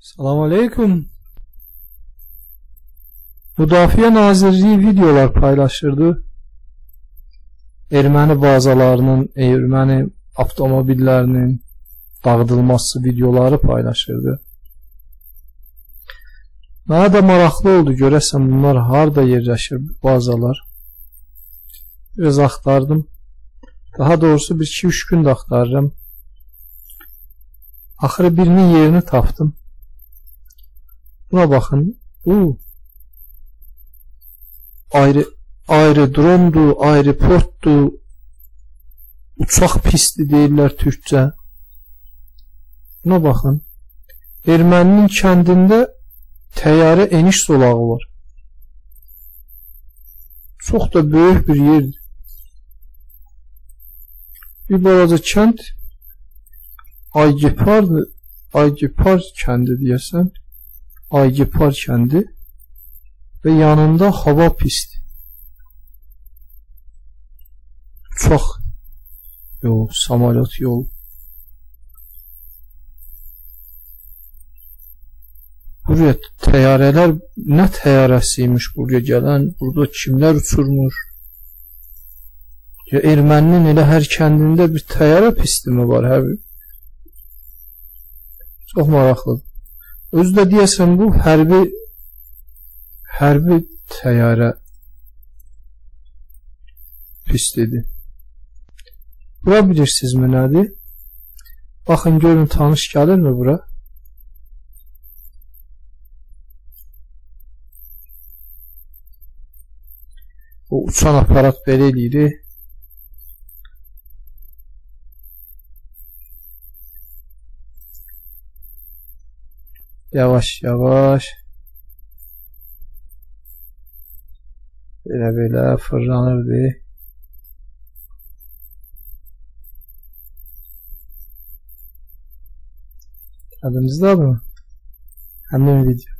Selamun Aleyküm. Müdafiə Nazirliği videolar paylaşırdı. Erməni bazalarının, erməni avtomobillərinin dağıdılması videoları paylaşırdı. Mənə də maraqlı oldu, görəsən bunlar harada yerləşir bu bazalar. Biraz axtardım. Daha doğrusu 1-2-3 gün də axtarıram. Axırı birinin yerini tapdım. Buna baxın. Aerodromdur, aeroportdur, uçaq pisti deyirlər türkcə. Buna baxın. Erməninin kəndində təyyarə eniş zolağı var. Çox da böyük bir yerdir. Bir balaca kənd Aygepar kəndi deyəsən. Aygepar kəndi və yanında hava pisti. Uçaq yol, samolyot yol. Buraya təyyarələr, nə təyyarəsiymiş buraya gələn, burada kimlər uçurmuş? Ya erməninin elə hər kəndində bir təyyarə pisti mi var? Çox maraqlıdır. Özü də deyəsən bu hərbi təyyarə pistidir. Bura bilirsinizmi nədir? Baxın görün, tanış gəlirmi bura? O uçan aparat belə eləyir. Yavaş yavaş belə fırlanırdı. Adınızda mı? Həmin video.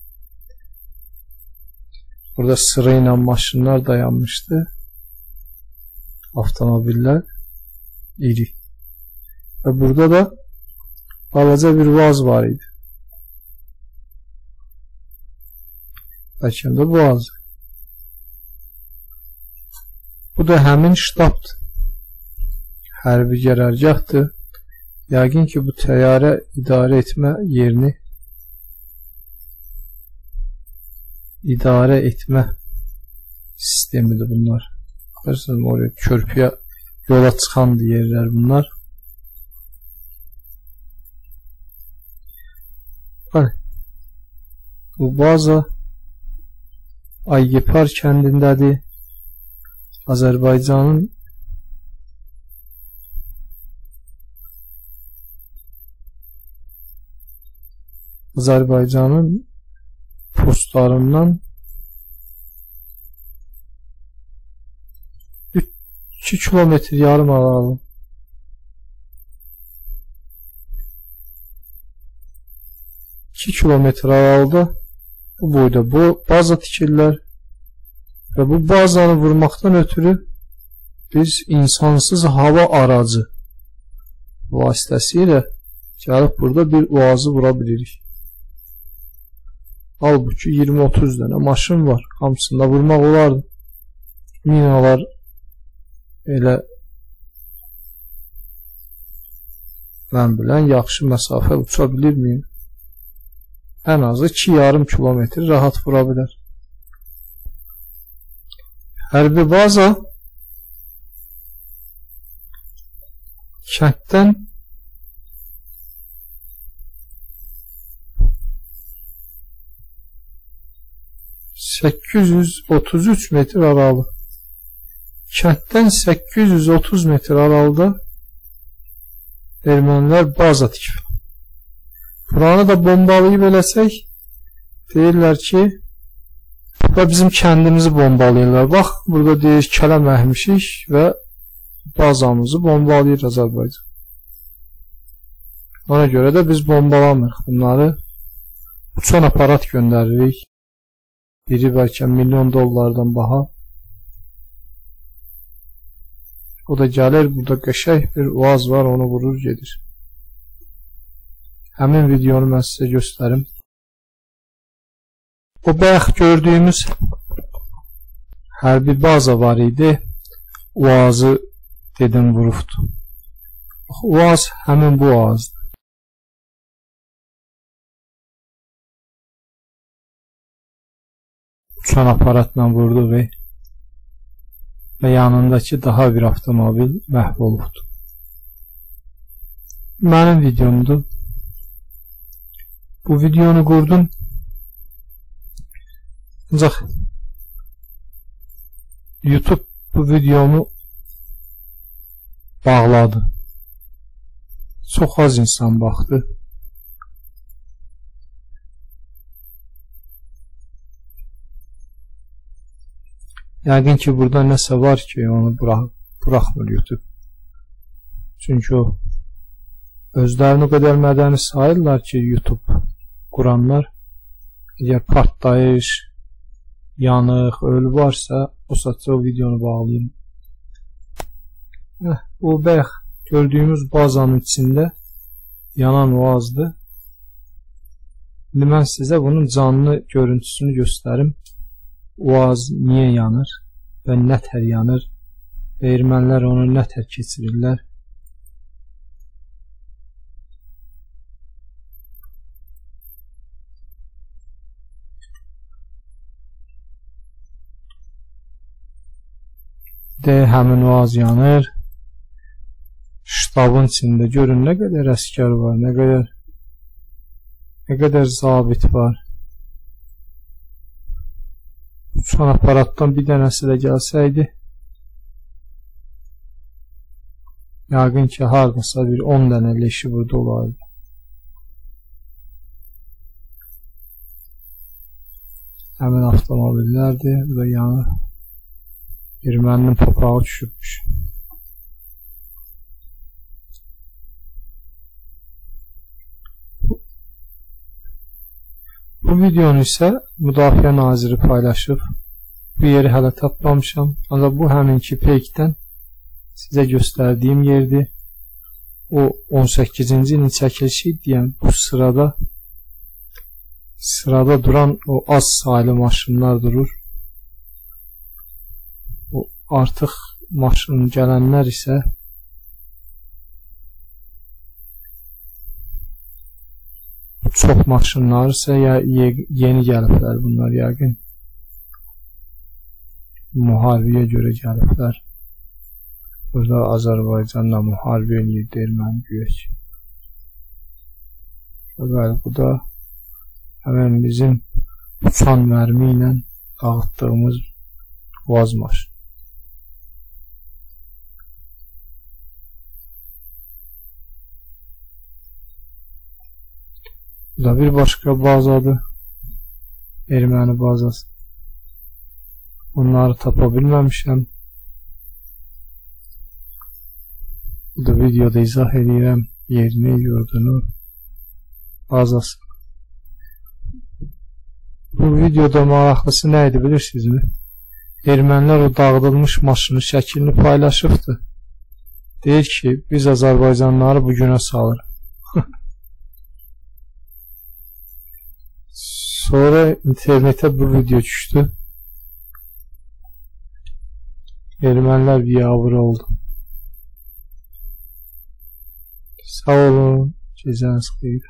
Burada sırayla maşınlar dayanmışdı. Avtomobiller iri. Ve burada da balaca bir vaz var idi. Lakin de boğaz. Bu da həmin ştabdır. Hərbi qərargahdır. Yəqin ki bu təyyarə idarə etmə yerini, idarə etmə sistemidir bunlar. Baxırsınız oraya körpüyə yola çıxan yerlər bunlar. Bu baza Aygepar kəndindədir. Azərbaycanın postlarından 2 kilometr yarım aralı. 2 kilometr aralıda bu boyda bu baza tikirlər və bu bazanı vurmaqdan ötürü biz insansız hava aracı vasitəsilə gəlib burada bir oazı vura bilirik. Halbuki 20-30 dənə maşın var. Hamısında vurmaq olardı. Minalar elə mən bilən yaxşı məsafə uça bilirmiyim? Ən azı 2,5 kilometr rahat vura bilər. Hərbi baza kənddən 833 metr aralı. Kənddən 830 metr aralıda ermənilər baza tikib. Buranı da bombalayıb eləsək, deyirlər ki, və bizim kəndimizi bombalayırlar. Bax, burada deyir, kələm əhmişik və bazamızı bombalayır Azərbaycan. Ona görə də biz bombalamırıq bunları. Uçan aparat göndəririk. Biri bəlkə $1 milyon baha. O da gəlir, burada qəşəng bir oaz var, onu vurur gedir. Həmin videonu mən sizə göstərim. O bayaq gördüyümüz hərbi baza var idi. Uazı dedim vurubdu. Uaz həmin bu uazdır. Uçan aparatla vurdu və yanındakı daha bir avtomobil məhv olubdu. Mənim videomdur. Bu videonu qurdum. Ancaq YouTube bu videomu bağladı. Çox az insan baxdı. Yəqin ki, burada nəsə var ki, onu buraxmır YouTube. Çünki o özlərini o qədər mədəni sayırlar ki, YouTube quranlar, əgər partlayış, yanıq, ölü varsa, o satsa o videonu bağlayın. Bu bayaq gördüyümüz bazanın içində yanan uazdır. İndi mən sizə bunun canlı görüntüsünü göstərim. Uaz niyə yanır və nətər yanır və ermənilər onu nətər keçirirlər. Həmin uaz yanır. Ştabın içində görün nə qədər əskər var, nə qədər zabit var. Uçan aparatdan bir dənəsi də gəlsəydi, yəqin ki, haradasa bir 10 dənə leşi burada olardı. Həmin avtomobillərdir və yanı erməninin papağı düşürmüş. Bu videonu isə Müdafiə Naziri paylaşıb. Bu yeri hələ tapmamışam. Ancaq bu həminki peykdən sizə göstərdiyim yerdir. O 18-ci ilin çəkilişi deyən bu sırada duran o az sayılı maşınlar durur. O artıq maşın gələnlər isə çox maşınlar isə yeni gəliblər bunlar yəqin. Müharibəyə görə gəliblər. Burada Azərbaycanla müharibə eləyir erməni güya. Bəli, bu da həmən bizim uçan mərmi ilə dağıtdığımız Uaz maşını. Bu da bir başqa bazadır. Erməni bazası. Onları tapa bilməmişəm. Bu da videoda izah edirəm. Yerini, yurdunu, bazası. Bu videoda maraqlısı nə idi bilirsinizmi? Ermənilər o dağıdılmış maşını şəklini paylaşıbdı. Deyir ki, biz Azərbaycanlıları bu günə salır. Sonra internetə bu video düşdü. Ermənilər biabır oldu. Sağ olun, gecəniz xeyir.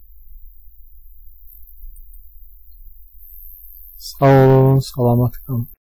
Sağ olun, salamat qalın.